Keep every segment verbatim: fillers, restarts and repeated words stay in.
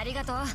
ありがとう。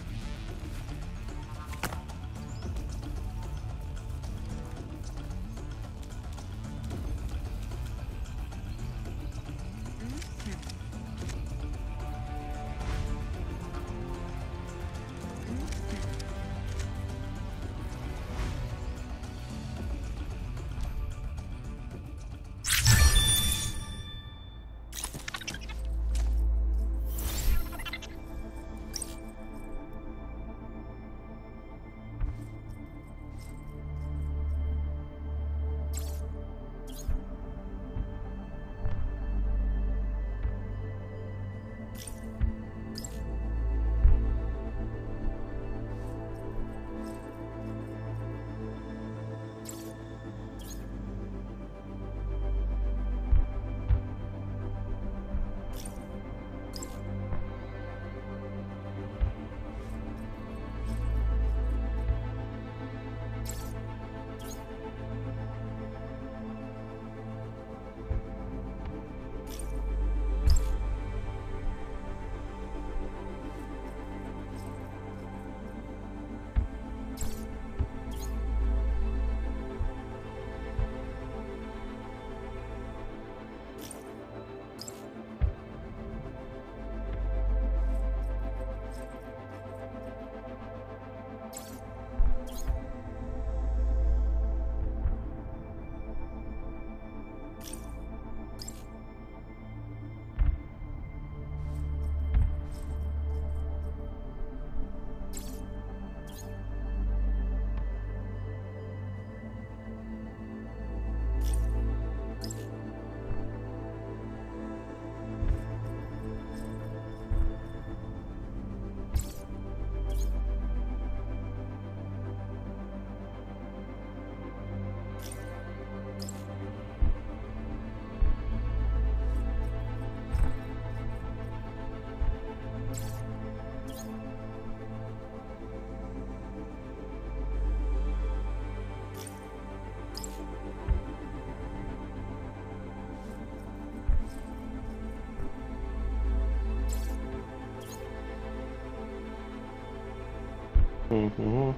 Mm-hmm.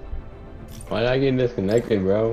Why did I get disconnected, bro?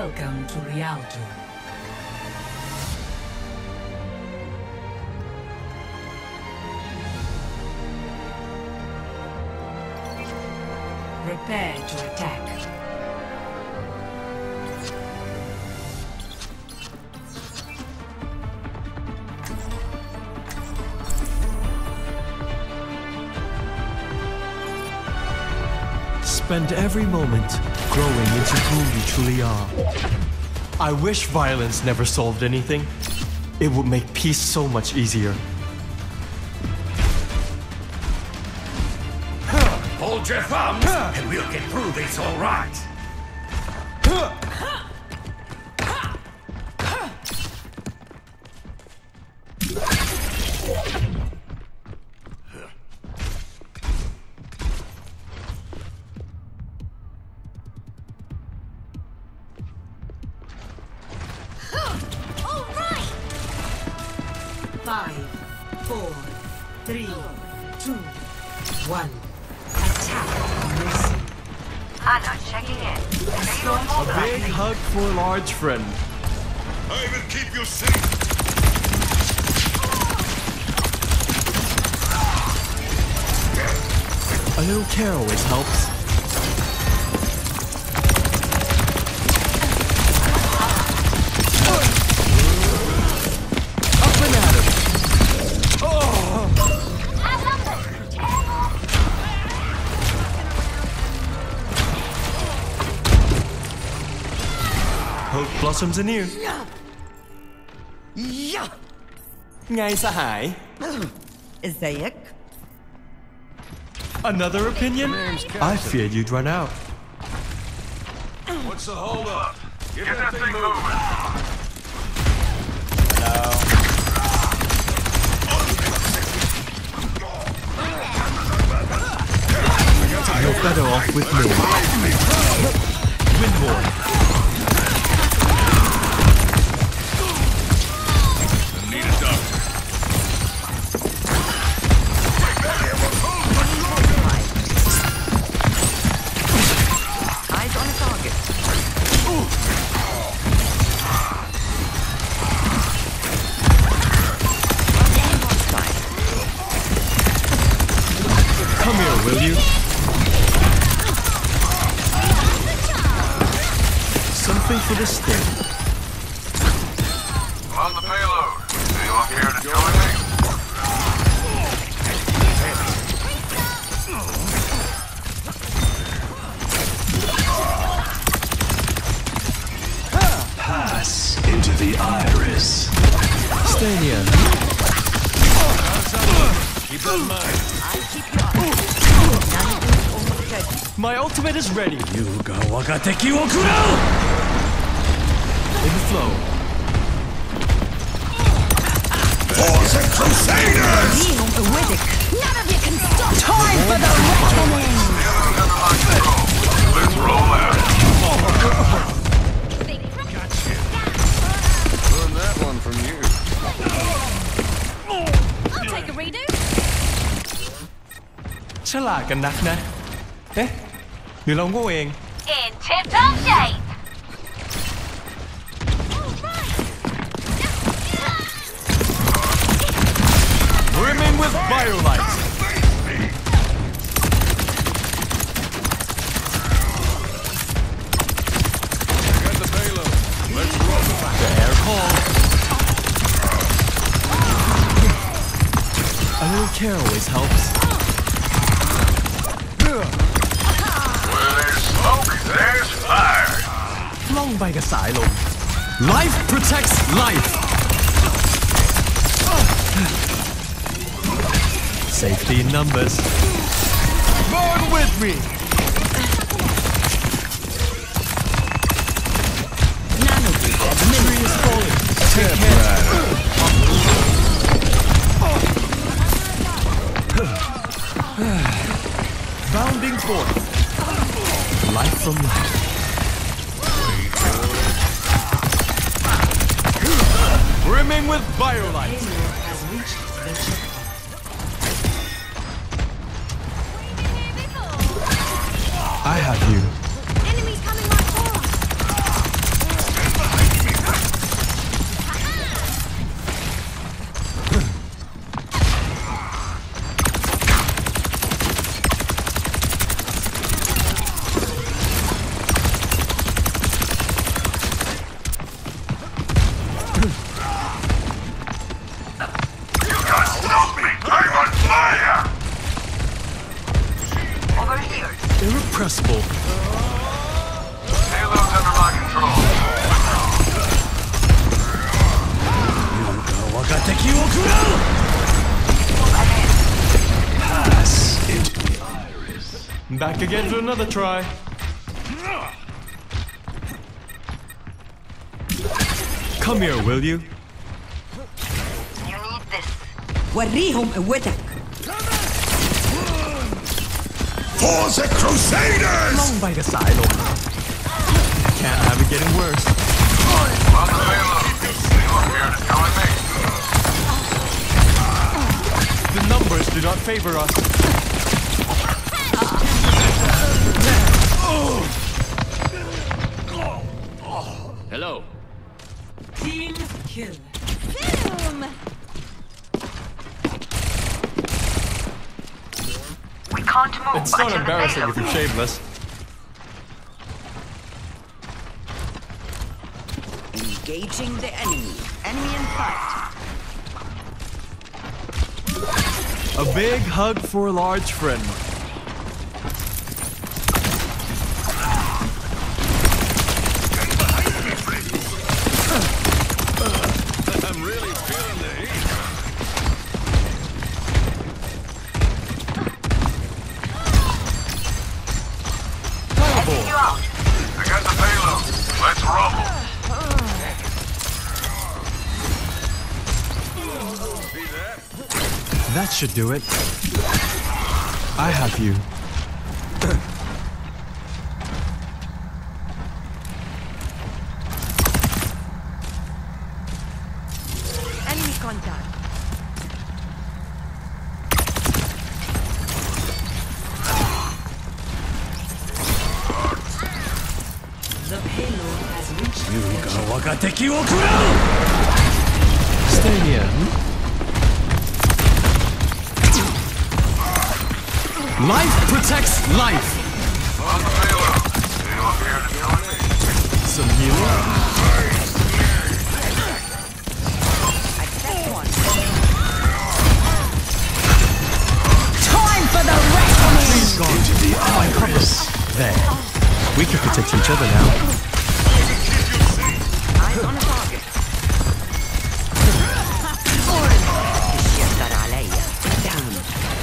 Welcome to Rialto. Prepare to attack. Spend every moment growing into who you truly are. I wish violence never solved anything. It would make peace so much easier. Hold your thumbs, and we'll get through this all right. Five, four, three, two, one. Attack on Anna checking in. A big hug for a large friend. I will keep you safe. A little care always helps. Up and at him. Hope blossoms anew. Ngay sahai. ازيك؟ Another opinion? I feared you'd run out. What's the hold up? Get, Get that, that thing moving. You're better off with me. Windborn. Need a doctor. Eyes on a target. Come here, will you? Something for this thing. On the payload. Anyone care to join me? Pass into the iris. Stay near. Keep that in mind. My ultimate is ready. Yuga Wagateki wo kurau! In the flow. Force of Crusaders! None of you can stop. Time for the reckoning. Let's roll out. Learn that one from you. I'll take a redo. ฉลาดกันนักนะ เอ๊ะ หรือเราโง่เอง In tip-top shape. Brimming with Biolite. Got the payload. Let's roll. The air call. A little care always helps. Where there's smoke, there's fire. ล่องไปกับสายลม Life protects life. Safety in numbers. Burn with me. Tree is falling. Take care. Bounding forth. Life from life. Brimming with Biolite. has reached the ship. I have you. Enemies coming right for us. Irrepressible. Payload's under my control. Pass into the iris. Back again to another try. Come here, will you? You need this. وريهم قوتك. For the Crusaders! Long by the side. Can't have it getting worse. On the payload. You are here to join me. The numbers do not favor us. Hello. Team kill. Boom. We can't move. It's not embarrassing if you're shameless. Engaging the enemy. Enemy in sight. A big hug for a large friend. I'm really feeling the heat. Fireball. I got the payload. Let's rumble. That should do it. I have you. Enemy contact. The payload has reached the Stay here. Life protects life. On the payload. You are here to join me. Some healing. Accept one. Time for the reckoning. Please God. Into the iris. There. We can protect each other now. Eyes on a target. يقدر عليا. Down.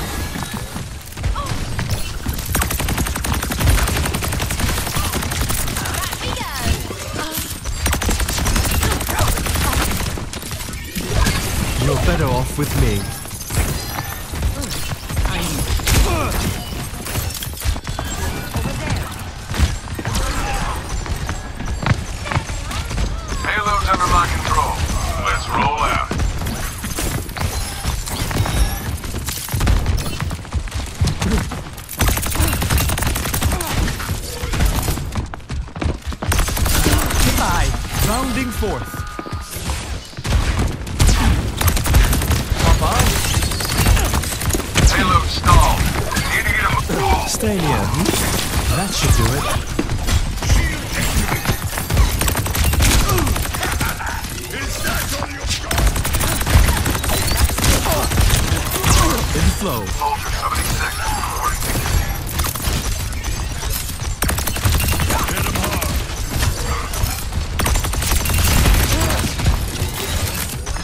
You're better off with me. Payload's under my control. Let's roll out. Goodbye. Rounding forth. Papa, Payload stalled. Need to get him. stay near. That should do it. In flow. Ultra seventy-six.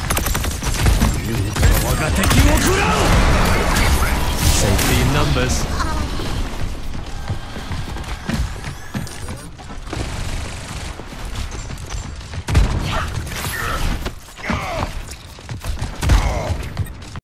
Safety in numbers.